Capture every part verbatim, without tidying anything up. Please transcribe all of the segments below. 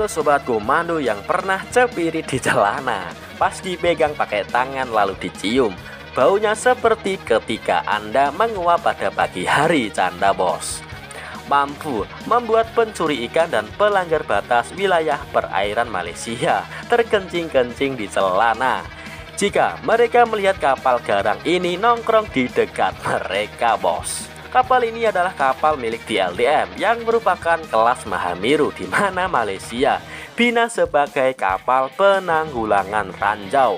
Halo sobat komando yang pernah cepirit di celana, pas dipegang pakai tangan lalu dicium, baunya seperti ketika Anda menguap pada pagi hari, canda bos. Mampu membuat pencuri ikan dan pelanggar batas wilayah perairan Malaysia terkencing-kencing di celana jika mereka melihat kapal garang ini nongkrong di dekat mereka, bos. Kapal ini adalah kapal milik D L D M yang merupakan kelas Mahameru, di mana Malaysia bina sebagai kapal penanggulangan ranjau.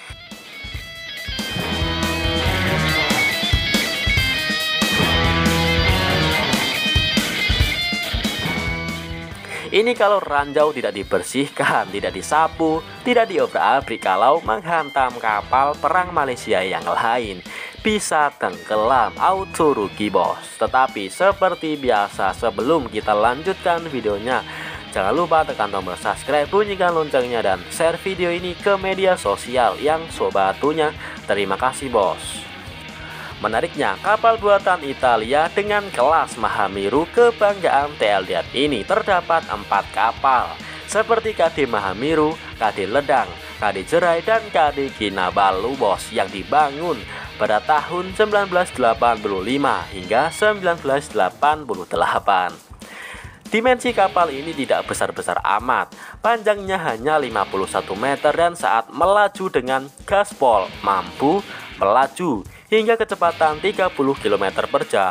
Ini kalau ranjau tidak dibersihkan, tidak disapu, tidak diobrak-abrik, kalau menghantam kapal perang Malaysia yang lain, bisa tenggelam, auto rugi bos. Tetapi seperti biasa, sebelum kita lanjutkan videonya, jangan lupa tekan tombol subscribe, bunyikan loncengnya, dan share video ini ke media sosial yang sobatunya. Terima kasih bos. Menariknya, kapal buatan Italia dengan kelas Mahameru kebanggaan T L D M ini terdapat empat kapal seperti K D Mahameru, K D Ledang, K D Jerai, dan K D Kinabalu bos, yang dibangun pada tahun seribu sembilan ratus delapan puluh lima hingga seribu sembilan ratus delapan puluh delapan. Dimensi kapal ini tidak besar-besar amat, panjangnya hanya lima puluh satu meter, dan saat melaju dengan gaspol mampu melaju hingga kecepatan tiga puluh kilometer per jam.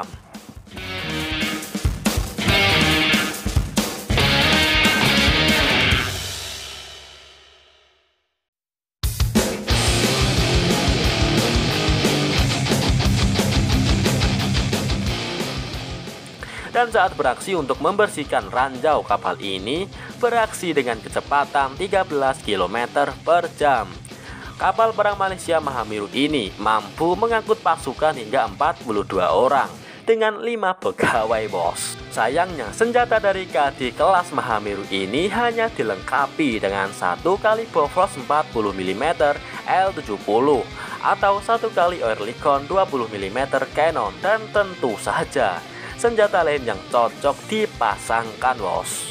Dan saat beraksi untuk membersihkan ranjau, kapal ini beraksi dengan kecepatan tiga belas kilometer per jam. Kapal perang Malaysia Mahameru ini mampu mengangkut pasukan hingga empat puluh dua orang dengan lima pegawai bos. Sayangnya senjata dari K D kelas Mahameru ini hanya dilengkapi dengan satu kali Bofors empat puluh milimeter L tujuh puluh atau satu kali Oerlikon dua puluh milimeter Cannon, dan tentu saja senjata lain yang cocok dipasangkan bos.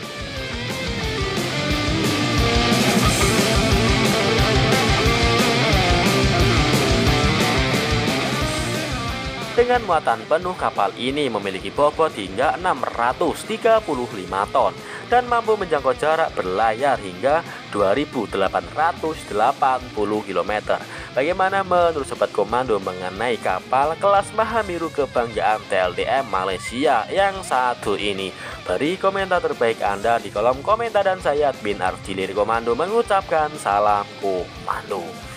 Dengan muatan penuh, kapal ini memiliki bobot hingga enam ratus tiga puluh lima ton dan mampu menjangkau jarak berlayar hingga dua ribu delapan ratus delapan puluh kilometer. Bagaimana menurut sobat komando mengenai kapal kelas Mahameru kebanggaan T L D M Malaysia yang satu ini? Beri komentar terbaik Anda di kolom komentar, dan saya admin Artileri Komando mengucapkan salam komando.